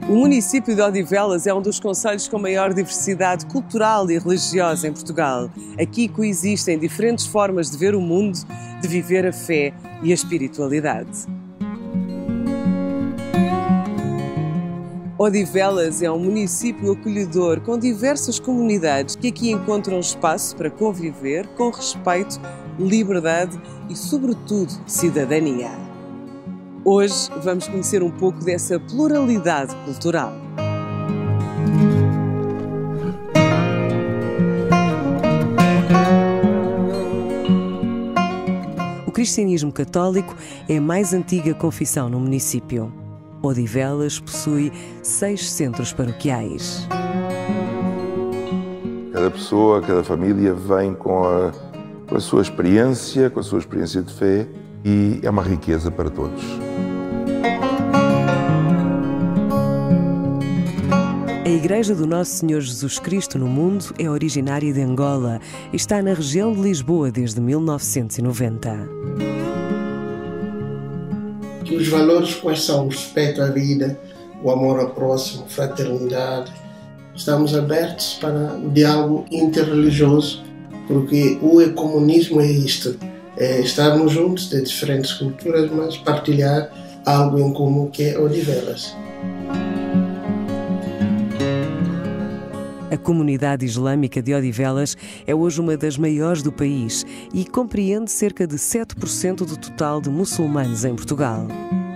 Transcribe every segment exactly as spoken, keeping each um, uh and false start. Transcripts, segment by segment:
O município de Odivelas é um dos concelhos com maior diversidade cultural e religiosa em Portugal. Aqui coexistem diferentes formas de ver o mundo, de viver a fé e a espiritualidade. Odivelas é um município acolhedor com diversas comunidades que aqui encontram espaço para conviver com respeito, liberdade e, sobretudo, cidadania. Hoje vamos conhecer um pouco dessa pluralidade cultural. O cristianismo católico é a mais antiga confissão no município. Odivelas possui seis centros paroquiais. Cada pessoa, cada família vem com a, com a sua experiência, com a sua experiência de fé, e é uma riqueza para todos. A Igreja do Nosso Senhor Jesus Cristo no Mundo é originária de Angola e está na região de Lisboa desde mil novecentos e noventa. Que os valores quais são o respeito à vida, o amor ao próximo, fraternidade. Estamos abertos para o diálogo interreligioso, porque o ecumenismo é isto, é estarmos juntos de diferentes culturas, mas partilhar algo em comum que é Odivelas. A comunidade islâmica de Odivelas é hoje uma das maiores do país e compreende cerca de sete por cento do total de muçulmanos em Portugal.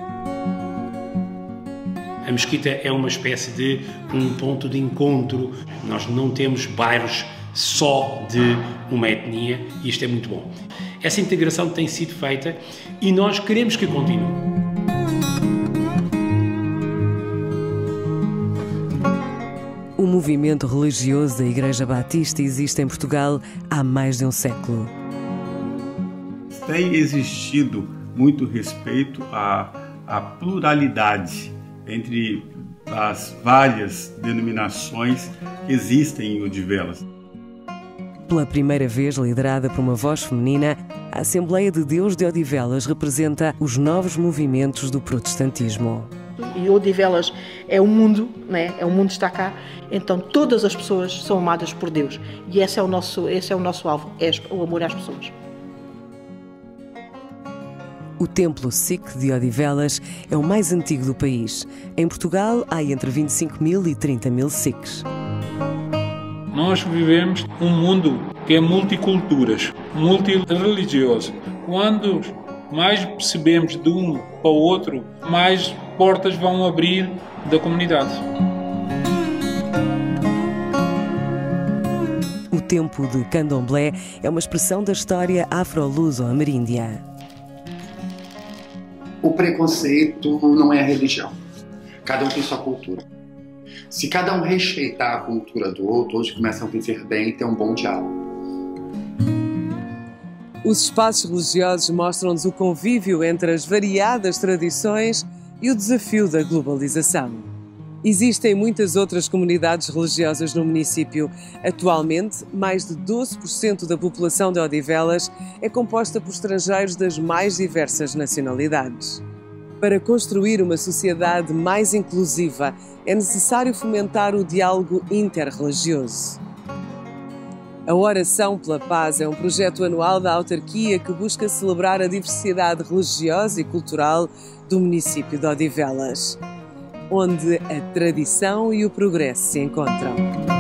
A mesquita é uma espécie de um ponto de encontro. Nós não temos bairros só de uma etnia e isto é muito bom. Essa integração tem sido feita e nós queremos que continue. O movimento religioso da Igreja Batista existe em Portugal há mais de um século. Tem existido muito respeito à, à pluralidade entre as várias denominações que existem em Odivelas. Pela primeira vez liderada por uma voz feminina, a Assembleia de Deus de Odivelas representa os novos movimentos do protestantismo. E Odivelas é o mundo, né? É o mundo está cá, então todas as pessoas são amadas por Deus. E esse é o nosso, esse é o nosso alvo, é o amor às pessoas. O Templo Sikh de Odivelas é o mais antigo do país. Em Portugal há entre vinte e cinco mil e trinta mil Sikhs. Nós vivemos um mundo que é multiculturas, multirreligioso. Quando mais percebemos de um para o outro, mais portas vão abrir da comunidade. O tempo de candomblé é uma expressão da história afro-luso-ameríndia. O preconceito não é a religião. Cada um tem sua cultura. Se cada um respeitar a cultura do outro, todos começam a viver bem e ter um bom diálogo. Os espaços religiosos mostram-nos o convívio entre as variadas tradições e o desafio da globalização. Existem muitas outras comunidades religiosas no município. Atualmente, mais de doze por cento da população de Odivelas é composta por estrangeiros das mais diversas nacionalidades. Para construir uma sociedade mais inclusiva, é necessário fomentar o diálogo interreligioso. A Oração pela Paz é um projeto anual da autarquia que busca celebrar a diversidade religiosa e cultural do município de Odivelas, onde a tradição e o progresso se encontram.